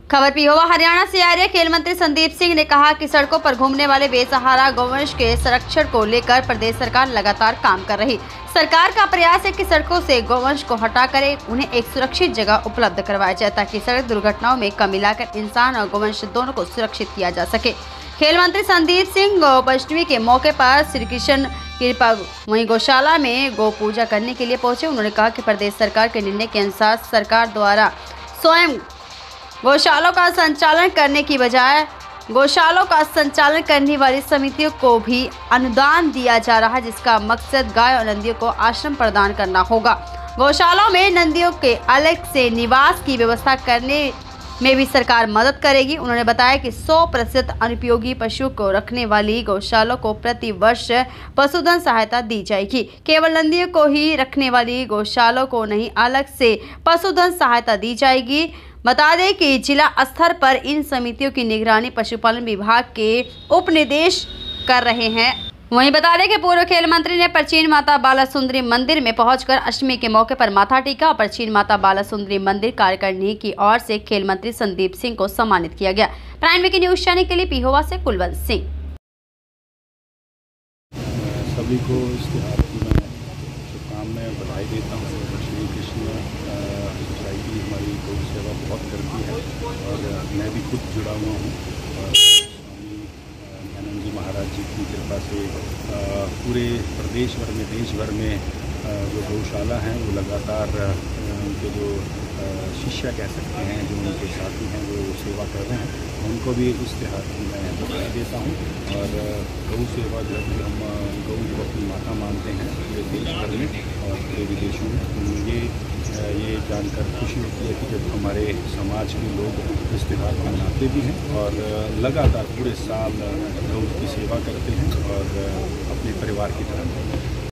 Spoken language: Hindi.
खबर पिहोवा हरियाणा से आ रही है। खेल मंत्री संदीप सिंह ने कहा कि सड़कों पर घूमने वाले बेसहारा गौवंश के संरक्षण को लेकर प्रदेश सरकार लगातार काम कर रही। सरकार का प्रयास है कि सड़कों से गौवंश को हटाकर उन्हें एक सुरक्षित जगह उपलब्ध करवाया जाए ताकि सड़क दुर्घटनाओं में कमी लाकर इंसान और गौवंश दोनों को सुरक्षित किया जा सके। खेल मंत्री संदीप सिंह गौपाष्टमी के मौके पर श्री कृष्ण कृपा वहीं गौशाला में गौ पूजा करने के लिए पहुंचे। उन्होंने कहा कि प्रदेश सरकार के निर्णय के अनुसार सरकार द्वारा स्वयं गौशालों का संचालन करने की बजाय गौशालों का संचालन करने वाली समितियों को भी अनुदान दिया जा रहा है, जिसका मकसद गाय और नंदियों को आश्रम प्रदान करना होगा। गौशालाओं में नंदियों के अलग से निवास की व्यवस्था करने में भी सरकार मदद करेगी। उन्होंने बताया कि 100% अनुपयोगी पशुओं को रखने वाली गौशालों को प्रति वर्ष पशुधन सहायता दी जाएगी। केवल नंदियों को ही रखने वाली गौशालों को नहीं, अलग से पशुधन सहायता दी जाएगी। बता दें कि जिला स्तर पर इन समितियों की निगरानी पशुपालन विभाग के उप निदेश कर रहे हैं। वहीं बता दें कि पूर्व खेल मंत्री ने प्राचीन माता बालासुंदरी मंदिर में पहुंचकर अष्टमी के मौके पर माथा टेका और प्राचीन माता बालासुंदरी मंदिर कार्यकारिणी की ओर से खेल मंत्री संदीप सिंह को सम्मानित किया गया। प्राइम वीकी न्यूज चैनल के लिए पिहोवा से कुलवंत सिंह। सभी को इस त्योहार की मैं शुभकामनाएं बधाई देता हूँ। श्री कृष्ण सोसाइटी हमारी गौ सेवा बहुत करती है और मैं भी खुद जुड़ा हुआ हूँ। और स्वामी आनंद जी महाराज जी की कृपा से पूरे प्रदेश भर में, देश भर में जो गौशाला हैं वो लगातार उनके जो शिष्य कह सकते हैं, जो उनके साथी हैं, वो सेवा कर रहे हैं। उनको भी इस त्योहार की मैं बधाई देता हूँ। और गौ सेवा जब हम गौ को अपनी माता मानते हैं पूरे देश भर में और पूरे विदेशों में, ये जानकर खुशी होती है कि जब हमारे समाज के लोग इस त्यौहार को मनाते भी हैं और लगातार पूरे साल गौ की सेवा करते हैं और अपने परिवार की तरह